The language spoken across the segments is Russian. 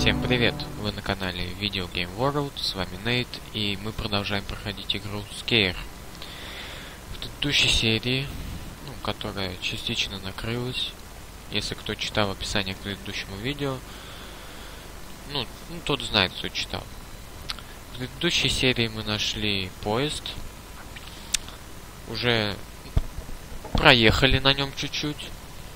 Всем привет! Вы на канале Video Game World, с вами Нейт, и мы продолжаем проходить игру Scare. В предыдущей серии, которая частично накрылась, если кто читал описание к предыдущему видео, тот знает, кто читал. В предыдущей серии мы нашли поезд, уже проехали на нем чуть-чуть.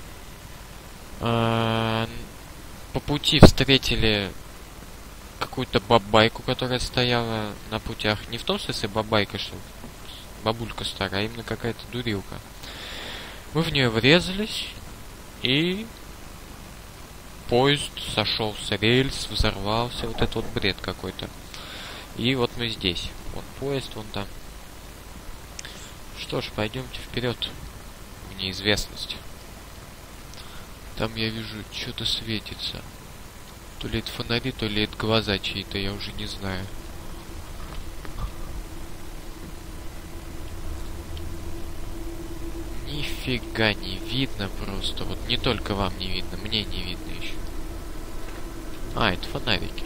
По пути встретили какую-то бабайку, которая стояла на путях. Не в том смысле бабайка, что бабулька старая, а именно какая-то дурилка. Мы в нее врезались, и поезд сошел с рельс, взорвался. Вот это вот бред какой-то. И вот мы здесь. Вон поезд, вон там. Что ж, пойдемте вперед в неизвестность. Там я вижу, что-то светится. То ли это фонари, то ли это глаза чьи-то, я уже не знаю. Нифига не видно просто. Вот не только вам не видно, мне не видно еще. А, это фонарики.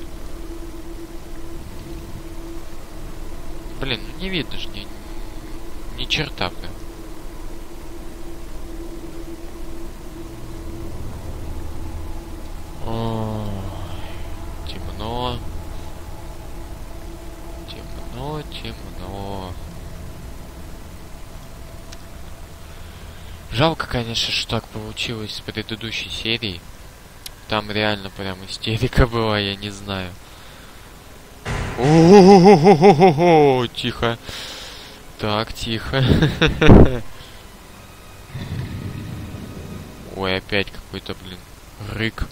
Блин, не видно же ни черта прям. Темно. Темно, темно. Жалко, конечно, что так получилось с предыдущей серией. Там реально прям истерика была, я не знаю. О-о-о-о-о-о-о-о! Тихо. Так, тихо. Ой, опять какой-то, блин, рык.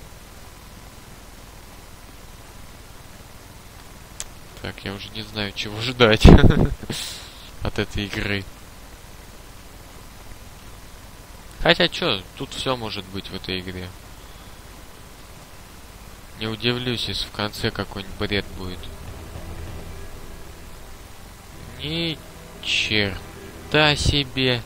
Так, я уже не знаю, чего ждать от этой игры. Хотя, чё, тут все может быть в этой игре. Не удивлюсь, если в конце какой-нибудь бред будет. Ни черта себе.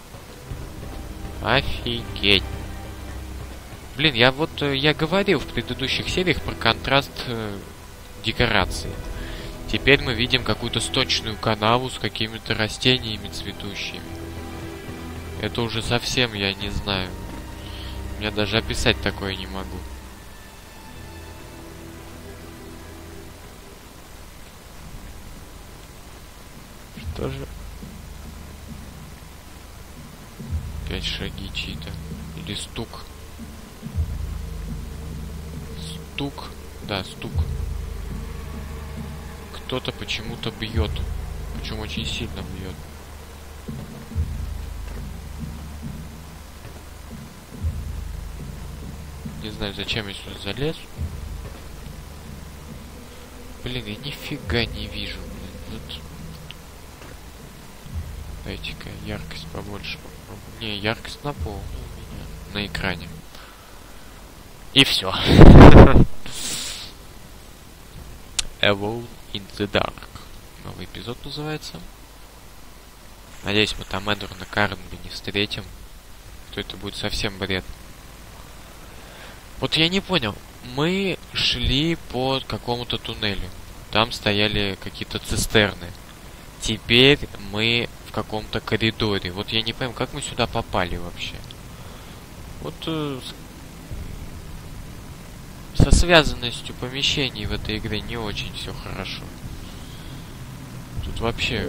Офигеть. Блин, я говорил в предыдущих сериях про контраст декорации. Теперь мы видим какую-то сточную канаву с какими-то растениями цветущими. Это уже совсем, я не знаю. Я даже описать такое не могу. Что же? Опять шаги чьи-то. Или стук. Стук. Да, стук. Кто-то почему-то бьет. Причем очень сильно бьет. Не знаю, зачем я сюда залез. Блин, я нифига не вижу. Блин. Вот. Дайте-ка яркость побольше попробую. Не, яркость на пол. На экране. И все. Alone in the Dark. Новый эпизод называется. Надеюсь, мы там Эдварда Карнби не встретим. То это будет совсем бред. Вот я не понял. Мы шли по какому-то туннелю. Там стояли какие-то цистерны. Теперь мы в каком-то коридоре. Вот я не понимаю, как мы сюда попали вообще. Вот со связанностью помещений в этой игре не очень все хорошо. Тут вообще...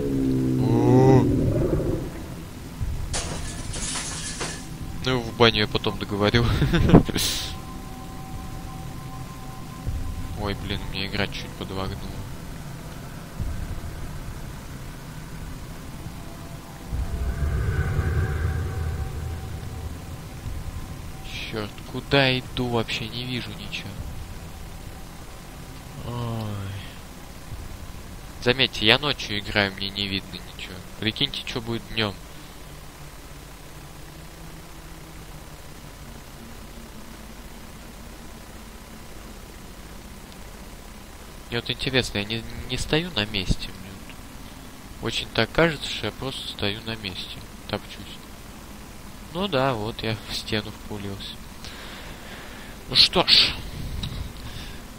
Ну, в баню я потом договорю. Ой, блин, мне игра чуть подвогнула. Черт, куда иду вообще? Не вижу ничего. Ой. Заметьте, я ночью играю, мне не видно ничего. Прикиньте, что будет днем. Мне вот интересно, я не стою на месте. Мне вот очень так кажется, что я просто стою на месте. Топчусь. Ну да, вот я в стену впулился. Ну что ж.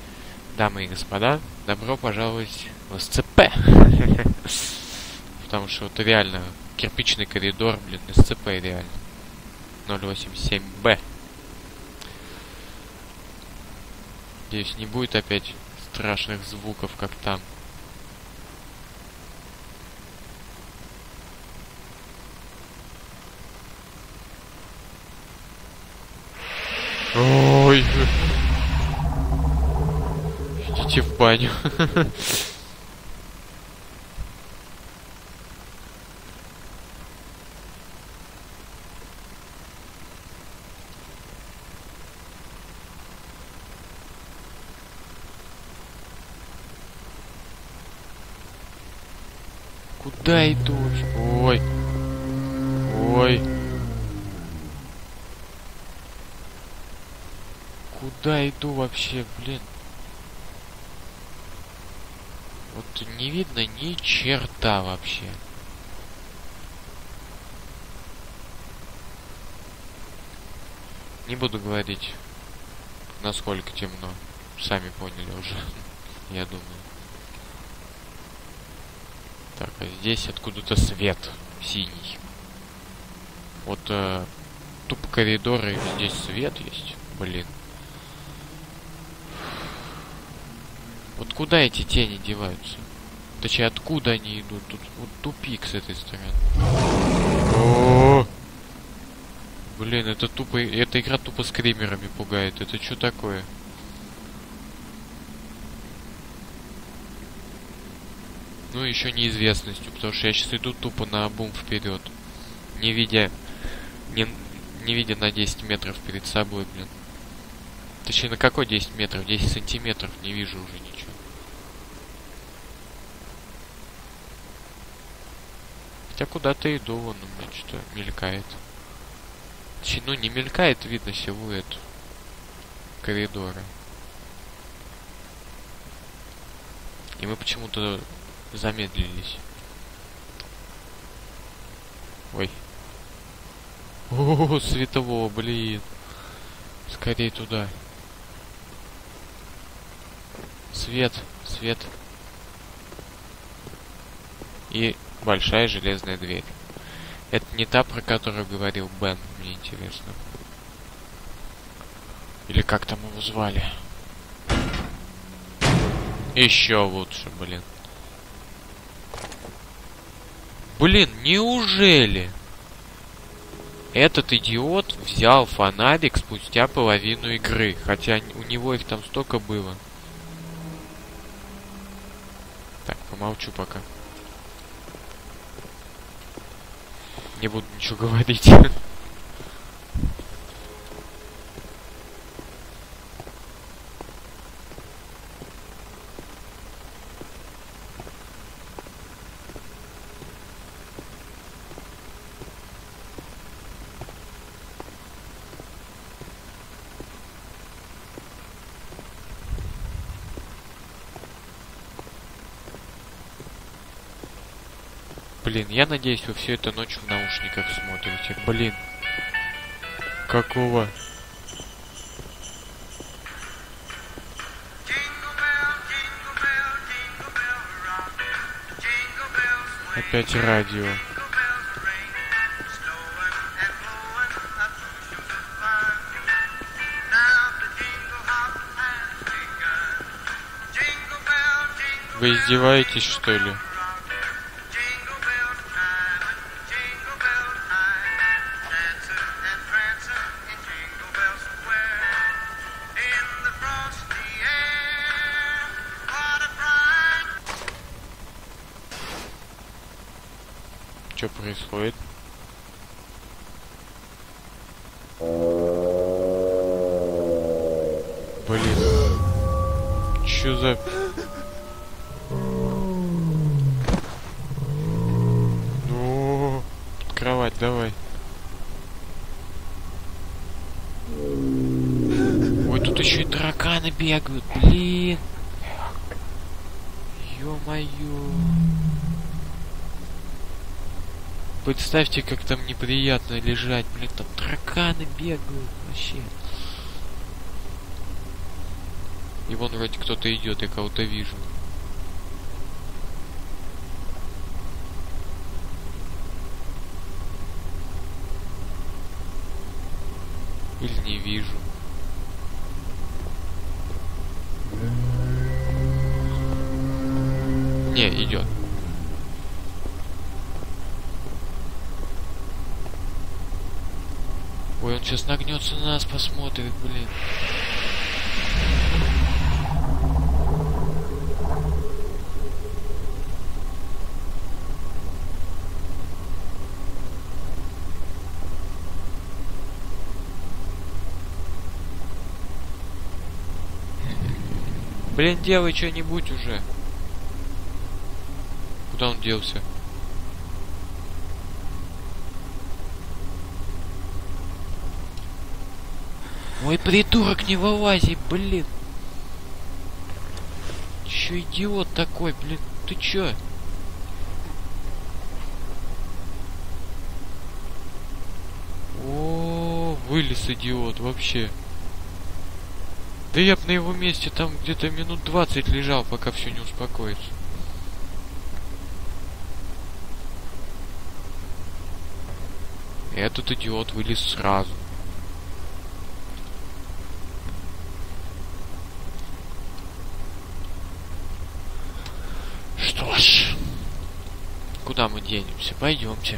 Дамы и господа, добро пожаловать в СЦП. Потому что вот реально кирпичный коридор, блин, СЦП реально. 087Б. Надеюсь, не будет опять страшных звуков, как там. Ой. Идите в баню. Куда иду? Ой. Ой. Куда иду вообще, блин? Вот не видно ни черта вообще. Не буду говорить, насколько темно. Сами поняли уже, я думаю. Так, а здесь откуда-то свет синий. Вот тупо коридоры, здесь свет есть. Блин. Вот куда эти тени деваются? Точнее, откуда они идут? Тут вот тупик с этой стороны. О-о-о! Блин, это тупо... Эта игра тупо скримерами пугает. Это что такое? Ну, еще неизвестностью, потому что я сейчас иду тупо на бум вперед. Не видя на 10 метров перед собой, блин. Точнее, на какой 10 метров? 10 сантиметров не вижу уже ничего. Хотя куда-то иду, вон у меня что-то мелькает. Точнее, ну не мелькает, видно силуэт коридора. И мы почему-то замедлились. Ой. О, светового, блин. Скорей туда. Свет, свет. И большая железная дверь. Это не та, про которую говорил Бен, мне интересно. Или как там его звали? Еще лучше, блин. Блин, неужели этот идиот взял фонарик спустя половину игры? Хотя у него их там столько было. Так, помолчу пока. Не буду ничего говорить. Блин, я надеюсь, вы все это ночью в наушниках смотрите. Блин. Какого? Опять радио. Вы издеваетесь, что ли? Что происходит? Блин. Чё за... Ну, под кровать давай. Ой, тут еще и тараканы бегают, блин. Ё-моё. Представьте, как там неприятно лежать, блин, там тараканы бегают вообще. И вон вроде кто-то идет, я кого-то вижу. Или не вижу. Не, идет. Ой, он сейчас нагнется на нас, посмотрит, блин. Блин, делай что-нибудь уже. Куда он делся? Ой, придурок, не вылази, блин. Чё идиот такой, блин? Ты чё? О, вылез идиот вообще. Да я б на его месте там где-то минут 20 лежал, пока все не успокоится. Этот идиот вылез сразу. Что ж, куда мы денемся? Пойдемте.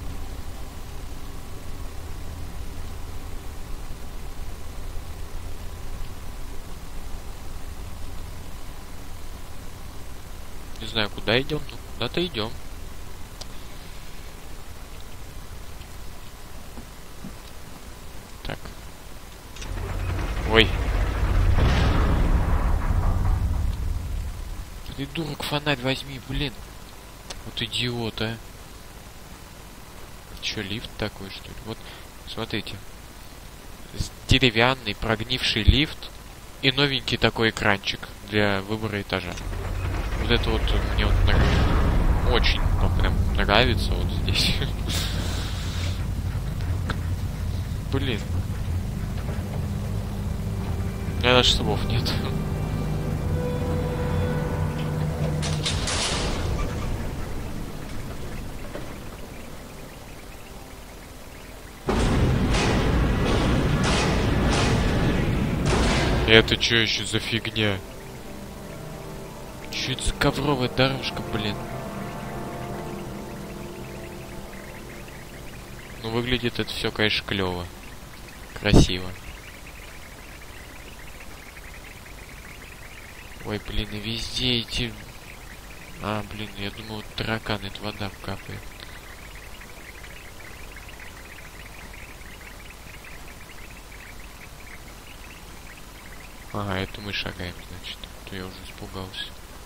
Не знаю, куда идем, но куда-то идем. Так. Ой. Придурок, фонарь возьми, блин. Вот идиот, а. Чё, лифт такой, что ли? Вот, смотрите. Деревянный, прогнивший лифт и новенький такой экранчик для выбора этажа. Вот это вот мне вот очень, ну, прям нравится вот здесь. Блин. У меня даже слов нет. Это что еще за фигня? Что это за ковровая дорожка, блин? Ну, выглядит это все, конечно, клево. Красиво. Ой, блин, и везде эти... А, блин, я думал, вот таракан, это вода капает. Ага, это мы шагаем, значит. То я уже испугался.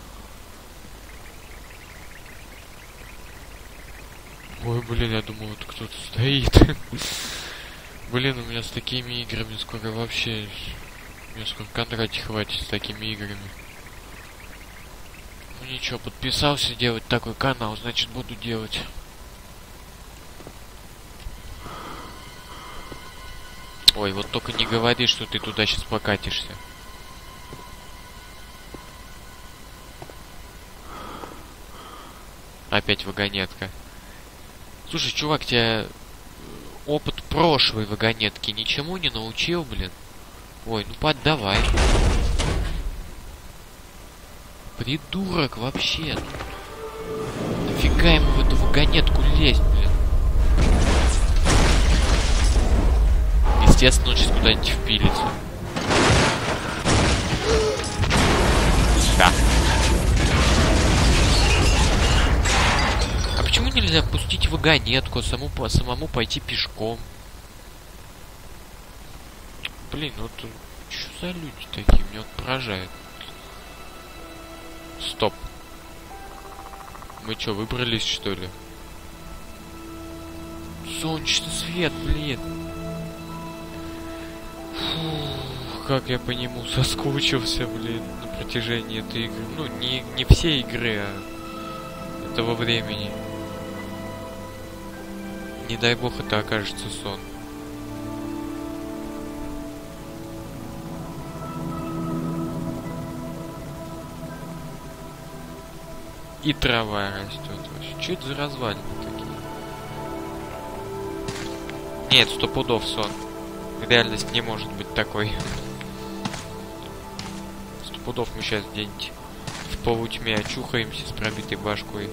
Ой, блин, я думал, это кто-то стоит. Блин, у меня с такими играми скоро вообще... Мне скоро контракте хватит с такими играми. Ну ничего, подписался делать такой канал, значит буду делать. Ой, вот только не говори, что ты туда сейчас покатишься. Опять вагонетка. Слушай, чувак, тебя опыт прошлой вагонетки ничему не научил, блин? Ой, ну поддавай. Придурок вообще. Нафига ему в эту вагонетку лезть, блин? Естественно, он сейчас куда-нибудь впилится. Да. А почему нельзя пустить вагонетку, а самому пойти пешком? Блин, ну это... Что за люди такие? Меня вот поражает. Стоп. Мы что, выбрались, что ли? Солнечный свет, блин. Фух, как я по нему соскучился, блин, на протяжении этой игры. Ну, не все игры, а этого времени. Не дай бог это окажется сон. И трава растет вообще. Что это за развалины такие? Нет, 100 пудов сон. Реальность не может быть такой. 100 пудов мы сейчас где-нибудь в полутьме очухаемся с пробитой башкой.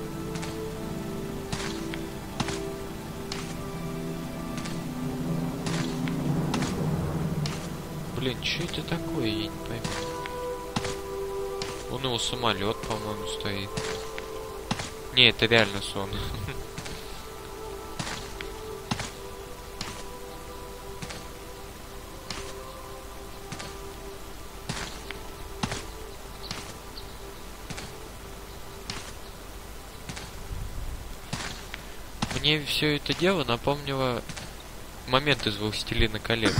Блин, что это такое, я не пойму. Вон его самолет, по-моему, стоит. Не, это реально сон. Мне все это дело напомнило момент из «Властелина колец».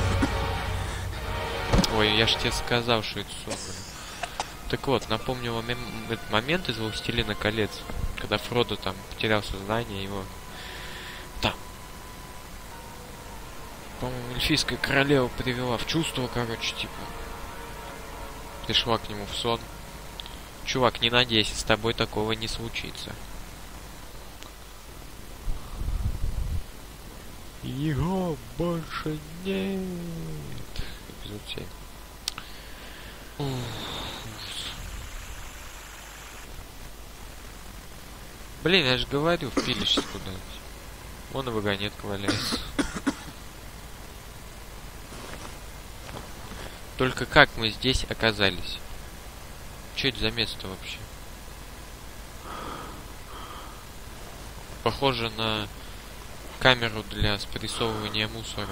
Ой, я ж тебе сказал, что это сон. Так вот, напомнил этот момент из «Властелина колец», когда Фродо там потерял сознание, его там, по-моему, эльфийская королева привела в чувство, короче, типа, пришла к нему в сон. Чувак, не надейся, с тобой такого не случится. Его больше нет. Эпизод 7. Блин, я же говорю, впилишься куда-нибудь. Вон и вагонетка валяется. Только как мы здесь оказались? Что это за место вообще? Похоже на камеру для спрессовывания мусора.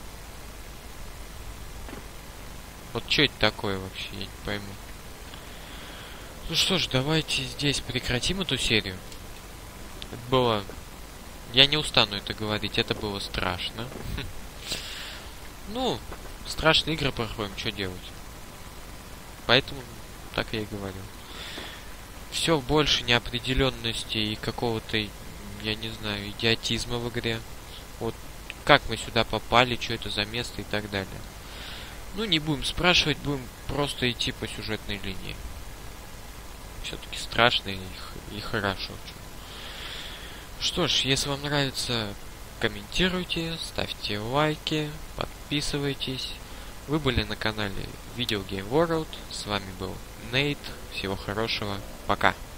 Вот что это такое вообще, я не пойму. Ну что ж, давайте здесь прекратим эту серию. Это было... Я не устану это говорить, это было страшно. Ну, страшные игры проходим, что делать? Поэтому так я и говорю. Все больше неопределенности и какого-то, я не знаю, идиотизма в игре. Вот как мы сюда попали, что это за место и так далее. Ну, не будем спрашивать, будем просто идти по сюжетной линии. Все-таки страшно и хорошо. Что ж, если вам нравится, комментируйте, ставьте лайки, подписывайтесь. Вы были на канале Video Game World. С вами был Нейт. Всего хорошего. Пока.